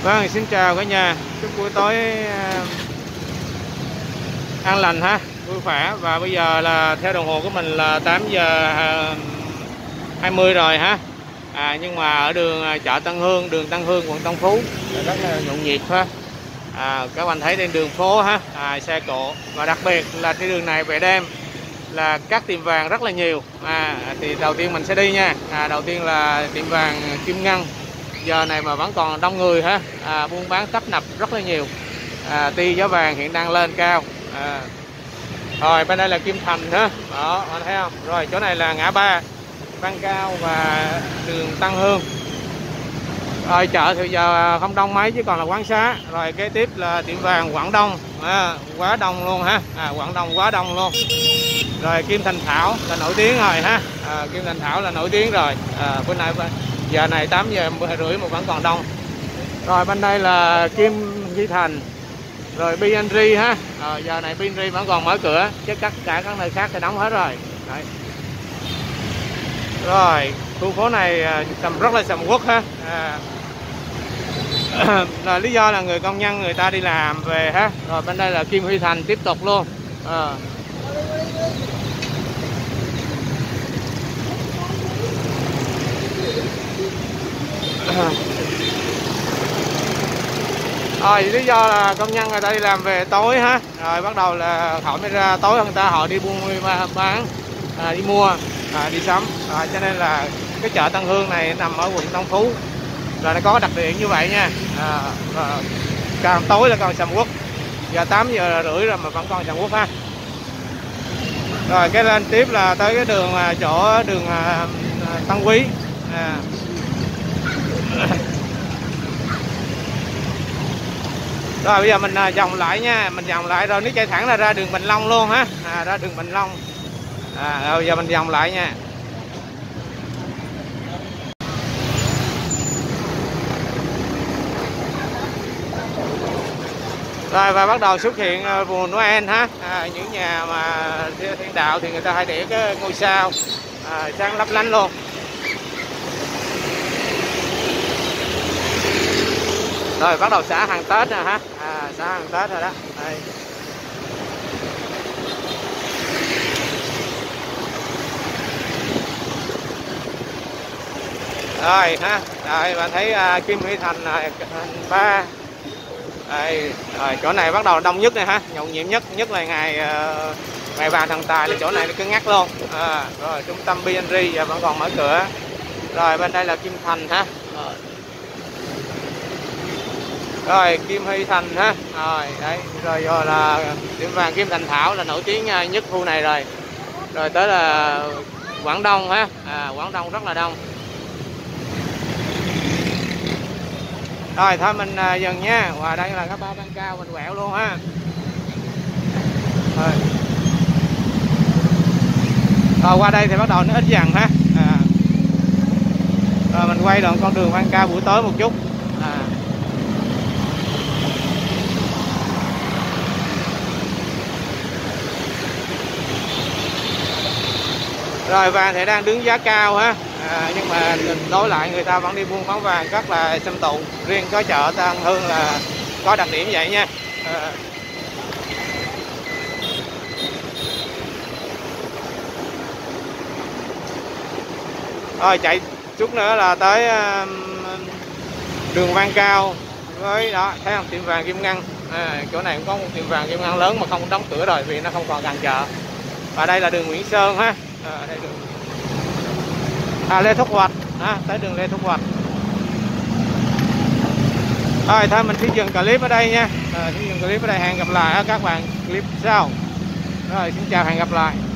Vâng, xin chào cả nhà. Chúc buổi tối an lành ha, vui khỏe. Và bây giờ là theo đồng hồ của mình là 8 giờ 20 rồi ha. Nhưng mà ở đường chợ Tân Hương, đường Tân Hương, quận Tân Phú rất là nhộn nhịp ha. Các bạn thấy trên đường phố ha, xe cộ, và đặc biệt là trên đường này về đêm là các tiệm vàng rất là nhiều. Thì đầu tiên mình sẽ đi nha. Đầu tiên là tiệm vàng Kim Ngân. Giờ này mà vẫn còn đông người ha, buôn bán tấp nập rất là nhiều. Tuy giá vàng hiện đang lên cao. Rồi bên đây là Kim Thành ha, đó anh thấy không? Rồi chỗ này là ngã ba Văn Cao và đường Tân Hương. Rồi chợ thì giờ không đông mấy chứ còn là quán xá. Rồi kế tiếp là tiệm vàng Quảng Đông, quá đông luôn ha, Quảng Đông quá đông luôn. Rồi Kim Thành Thảo là nổi tiếng rồi ha, Kim Thành Thảo là nổi tiếng rồi. Bữa nay giờ này 8 giờ rưỡi mà vẫn còn đông. Rồi bên đây là Kim Huy Thành, rồi B&R ha. Giờ này B&R vẫn còn mở cửa chứ cả các nơi khác thì đóng hết rồi. Đấy. Rồi khu phố này rất là sầm uất ha. Là lý do là người công nhân người ta đi làm về ha. Rồi bên đây là Kim Huy Thành tiếp tục luôn. Rồi lý do là công nhân người ta đi làm về tối ha, rồi bắt đầu là họ mới ra tối, người ta họ đi buôn bán, đi mua, đi sắm, cho nên là cái chợ Tân Hương này nằm ở quận Tân Phú là nó có đặc điểm như vậy nha. Càng tối là càng sầm uất, giờ 8 giờ rưỡi rồi mà vẫn còn sầm uất ha. Rồi cái lên tiếp là tới cái đường chỗ đường Tân Quý. Rồi bây giờ mình vòng lại nha, mình vòng lại rồi nếu chạy thẳng là ra đường Bình Long luôn ha, ra đường Bình Long. Rồi bây giờ mình vòng lại nha. Rồi và bắt đầu xuất hiện mùa Noel ha. Những nhà mà thiên đạo thì người ta hay để cái ngôi sao sáng lấp lánh luôn. Rồi bắt đầu xả hàng Tết nè ha, xả hàng Tết rồi đó. Đây. Rồi ha, rồi bạn thấy Kim Huy Thành ba. Đây, rồi chỗ này bắt đầu đông nhất này ha, nhộn nhịp nhất là ngày vàng thần tài là chỗ này nó cứ ngắt luôn. Rồi trung tâm B&R giờ vẫn còn mở cửa. Rồi bên đây là Kim Thành ha. Rồi Kim Huy Thành ha. Rồi đấy, rồi là tiệm vàng Kim Thành Thảo là nổi tiếng nhất khu này rồi. Rồi tới là Quảng Đông ha. Quảng Đông rất là đông. Rồi thôi mình dừng nha. Và đây là ngã ba Văn Cao, mình quẹo luôn ha. Rồi qua đây thì bắt đầu nó ít dần ha. Rồi mình quay đoạn con đường Văn Cao buổi tối một chút. Rồi vàng thì đang đứng giá cao ha, nhưng mà đối lại người ta vẫn đi buôn bán vàng rất là xâm tụ. Riêng có chợ Tân Hương là có đặc điểm vậy nha. Rồi chạy chút nữa là tới đường Văn Cao với đó, thấy không, tiệm vàng Kim Ngân. Chỗ này cũng có một tiệm vàng Kim Ngân lớn mà không đóng cửa rồi vì nó không còn gần chợ. Và đây là đường Nguyễn Sơn ha. Đây đường Lê Thúc Hoạch, tới đường Lê Thúc Hoạch. Rồi thôi mình sẽ dừng clip ở đây nha. Hẹn gặp lại các bạn clip sau. Rồi xin chào, hẹn gặp lại.